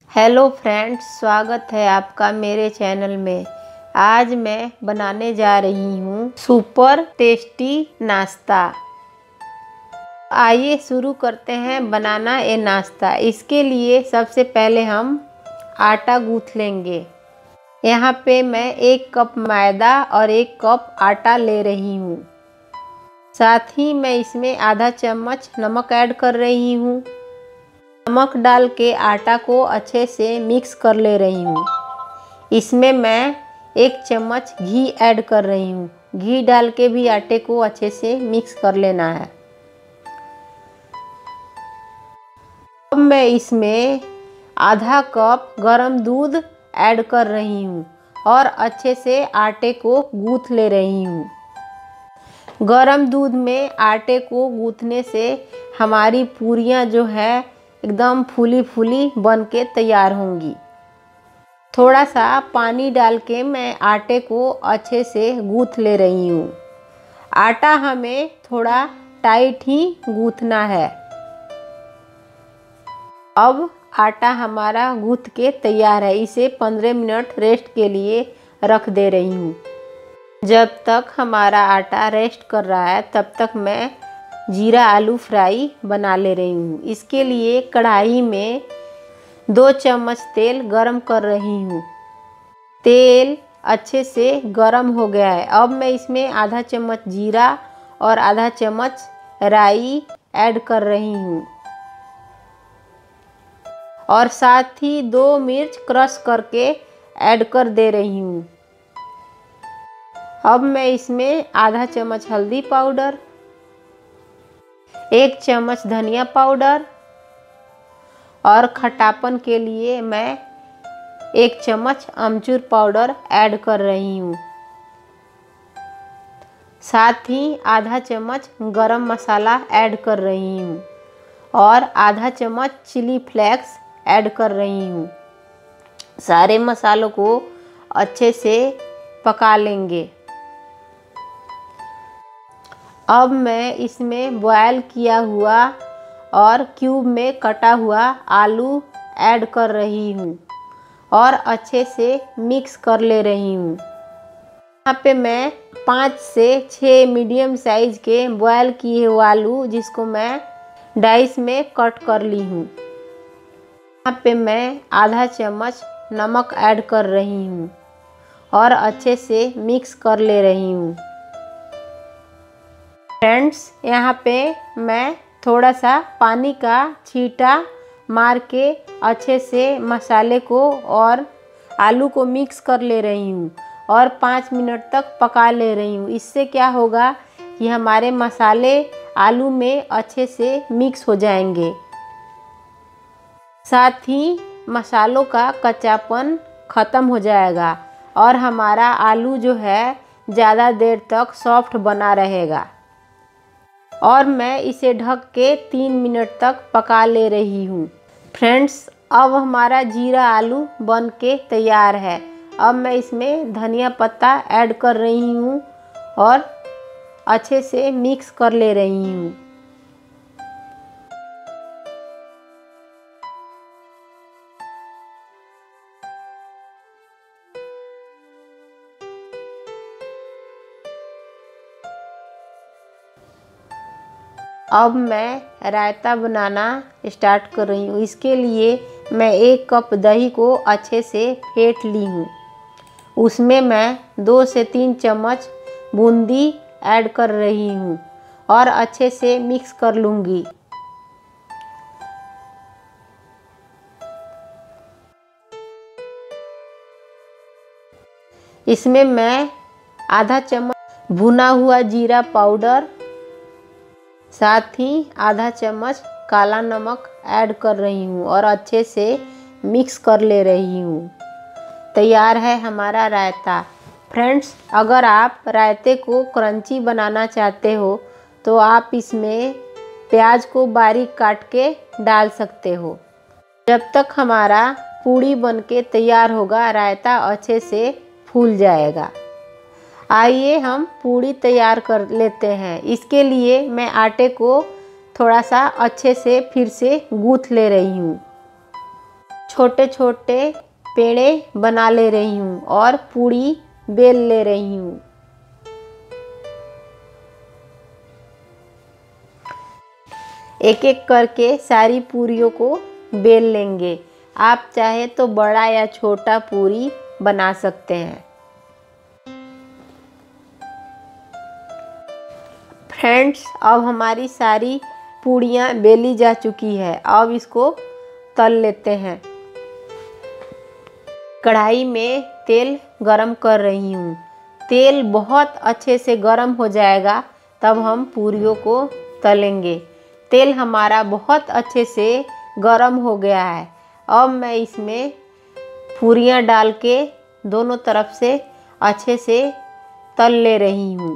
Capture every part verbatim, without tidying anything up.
Hello friends, स्वागत है आपका मेरे चैनल में। आज मैं बनाने जा रही हूँ सुपर टेस्टी नाश्ता। आइए शुरू करते हैं बनाना ये नाश्ता। इसके लिए सबसे पहले हम आटा गूँथ लेंगे। यहाँ पे मैं एक कप मैदा और एक कप आटा ले रही हूँ। साथ ही मैं इसमें आधा चम्मच नमक ऐड कर रही हूँ। नमक डाल के आटा को अच्छे से मिक्स कर ले रही हूँ। इसमें मैं एक चम्मच घी ऐड कर रही हूँ। घी डाल के भी आटे को अच्छे से मिक्स कर लेना है। अब मैं इसमें आधा कप गरम दूध ऐड कर रही हूँ और अच्छे से आटे को गूँथ ले रही हूँ। गरम दूध में आटे को गूँथने से हमारी पूरियाँ जो है एकदम फूली फूली बन के तैयार होंगी। थोड़ा सा पानी डाल के मैं आटे को अच्छे से गूँथ ले रही हूँ। आटा हमें थोड़ा टाइट ही गूँथना है। अब आटा हमारा गूँथ के तैयार है। इसे पंद्रह मिनट रेस्ट के लिए रख दे रही हूँ। जब तक हमारा आटा रेस्ट कर रहा है तब तक मैं जीरा आलू फ्राई बना ले रही हूँ। इसके लिए कढ़ाई में दो चम्मच तेल गरम कर रही हूँ। तेल अच्छे से गरम हो गया है। अब मैं इसमें आधा चम्मच जीरा और आधा चम्मच राई ऐड कर रही हूँ और साथ ही दो मिर्च क्रश करके ऐड कर दे रही हूँ। अब मैं इसमें आधा चम्मच हल्दी पाउडर, एक चम्मच धनिया पाउडर और खट्टापन के लिए मैं एक चम्मच अमचूर पाउडर ऐड कर रही हूँ। साथ ही आधा चम्मच गरम मसाला ऐड कर रही हूँ और आधा चम्मच चिली फ्लेक्स ऐड कर रही हूँ। सारे मसालों को अच्छे से पका लेंगे। अब मैं इसमें बॉयल किया हुआ और क्यूब में कटा हुआ आलू ऐड कर रही हूँ और अच्छे से मिक्स कर ले रही हूँ। यहाँ पे मैं पाँच से छः मीडियम साइज के बॉयल किए हुए आलू जिसको मैं डाइस में कट कर ली हूँ। यहाँ पे मैं आधा चम्मच नमक ऐड कर रही हूँ और अच्छे से मिक्स कर ले रही हूँ। फ्रेंड्स, यहाँ पे मैं थोड़ा सा पानी का छींटा मार के अच्छे से मसाले को और आलू को मिक्स कर ले रही हूँ और पाँच मिनट तक पका ले रही हूँ। इससे क्या होगा कि हमारे मसाले आलू में अच्छे से मिक्स हो जाएंगे। साथ ही मसालों का कच्चापन ख़त्म हो जाएगा और हमारा आलू जो है ज़्यादा देर तक सॉफ्ट बना रहेगा। और मैं इसे ढक के तीन मिनट तक पका ले रही हूँ। फ्रेंड्स, अब हमारा जीरा आलू बन के तैयार है। अब मैं इसमें धनिया पत्ता ऐड कर रही हूँ और अच्छे से मिक्स कर ले रही हूँ। अब मैं रायता बनाना स्टार्ट कर रही हूँ। इसके लिए मैं एक कप दही को अच्छे से फेंट ली हूँ। उसमें मैं दो से तीन चम्मच बूंदी ऐड कर रही हूँ और अच्छे से मिक्स कर लूँगी। इसमें मैं आधा चम्मच भुना हुआ जीरा पाउडर, साथ ही आधा चम्मच काला नमक ऐड कर रही हूँ और अच्छे से मिक्स कर ले रही हूँ। तैयार है हमारा रायता। फ्रेंड्स, अगर आप रायते को क्रंची बनाना चाहते हो तो आप इसमें प्याज को बारीक काट के डाल सकते हो। जब तक हमारा पूड़ी बन के तैयार होगा रायता अच्छे से फूल जाएगा। आइए हम पूड़ी तैयार कर लेते हैं। इसके लिए मैं आटे को थोड़ा सा अच्छे से फिर से गूँथ ले रही हूँ। छोटे छोटे पेड़े बना ले रही हूँ और पूड़ी बेल ले रही हूँ। एक एक करके सारी पूरियों को बेल लेंगे। आप चाहे तो बड़ा या छोटा पूरी बना सकते हैं। फ्रेंड्स, अब हमारी सारी पूड़ियाँ बेली जा चुकी है। अब इसको तल लेते हैं। कढ़ाई में तेल गरम कर रही हूँ। तेल बहुत अच्छे से गरम हो जाएगा तब हम पूरियों को तलेंगे। तेल हमारा बहुत अच्छे से गरम हो गया है। अब मैं इसमें पूरियाँ डाल के दोनों तरफ से अच्छे से तल ले रही हूँ।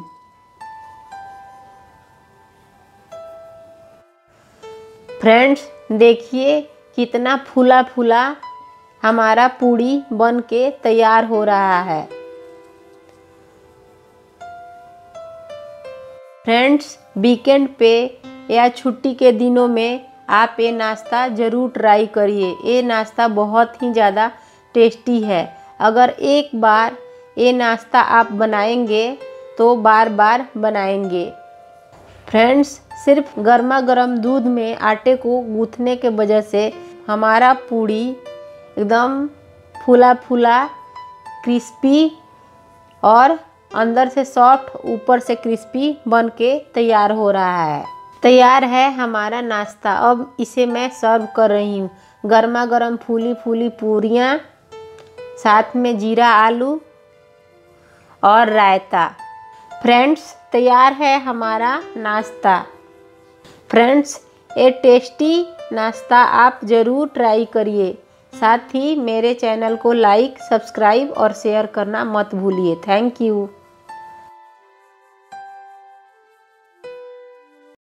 फ्रेंड्स, देखिए कितना फूला फूला हमारा पूड़ी बन के तैयार हो रहा है। फ्रेंड्स, वीकेंड पे या छुट्टी के दिनों में आप ये नाश्ता ज़रूर ट्राई करिए। ये नाश्ता बहुत ही ज़्यादा टेस्टी है। अगर एक बार ये नाश्ता आप बनाएंगे तो बार बार बनाएंगे। फ्रेंड्स, सिर्फ गर्मा गर्म दूध में आटे को गूँथने के वजह से हमारा पूड़ी एकदम फूला फूला क्रिस्पी और अंदर से सॉफ्ट ऊपर से क्रिस्पी बन के तैयार हो रहा है। तैयार है हमारा नाश्ता। अब इसे मैं सर्व कर रही हूँ। गर्मा गर्म फूली फूली पूरियाँ, साथ में जीरा आलू और रायता। फ्रेंड्स, तैयार है हमारा नाश्ता। फ्रेंड्स, ये टेस्टी नाश्ता आप ज़रूर ट्राई करिए। साथ ही मेरे चैनल को लाइक, सब्सक्राइब और शेयर करना मत भूलिए। Thank you.